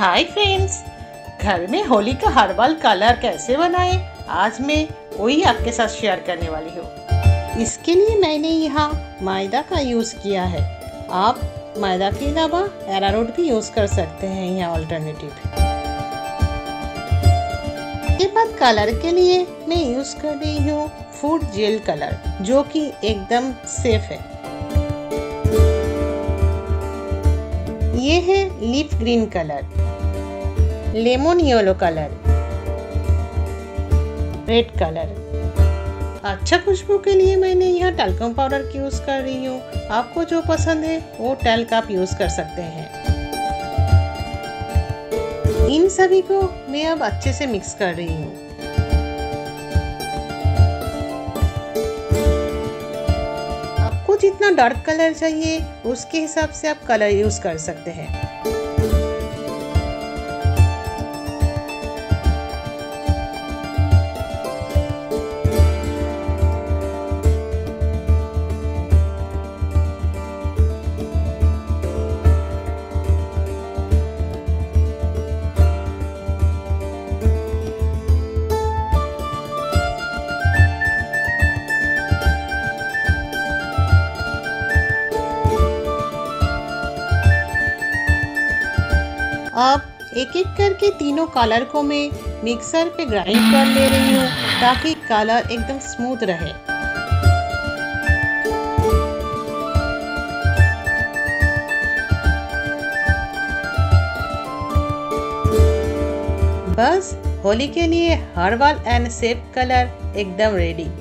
Hi friends, घर में होली का हर्बल कलर कैसे बनाएं, आज मैं वही आपके साथ शेयर करने वाली हूँ। इसके लिए मैंने यहाँ मैदा का यूज़ किया है। आप मैदा के अलावा अरारोट भी यूज़ कर सकते हैं यहाँ ऑल्टरनेटिव। इसके बाद कलर के लिए मैं यूज़ कर रही हूँ फूड जेल कलर, जो कि एकदम सेफ है। ये है leaf green colour, lemon yellow colour, red colour. अच्छा खुशबू के लिए मैंने यहाँ टैल्कम पाउडर की यूज़ कर रही हूँ। आपको जो पसंद है वो टैल्क आप यूज़ कर सकते हैं। इन सभी को मैं अब अच्छे से मिक्स कर रही हूँ। आपको जितना डार्क कलर चाहिए उसके हिसाब से आप कलर यूज़ कर सकते हैं। अब एक एक करके तीनों कलर को मैं मिक्सर पे ग्राइंड कर ले रही हूँ ताकि कलर एकदम स्मूथ रहे। बस होली के लिए हर्बल एंड सेफ कलर एकदम रेडी।